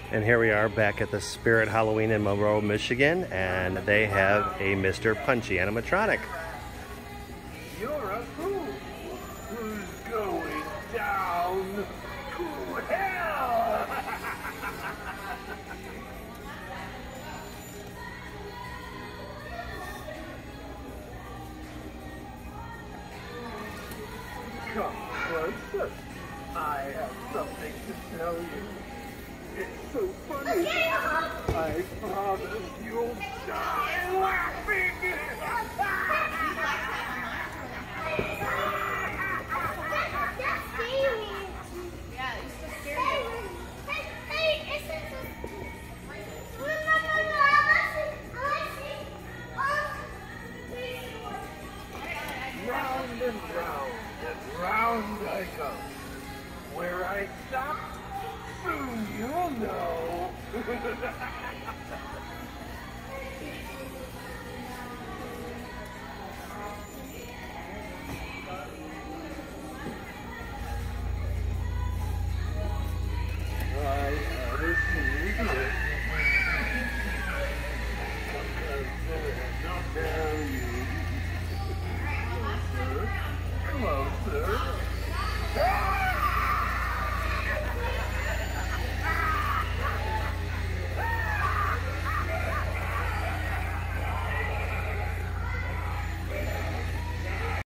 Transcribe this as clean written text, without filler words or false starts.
And here we are back at the Spirit Halloween in Monroe, Michigan, and they have a Mr. Punchy animatronic. You're a fool who's going down to hell. Come closer. I have something to tell you. It's so funny. I promise you'll die laughing. Round and round and round I go. Where I stop, soon you'll know.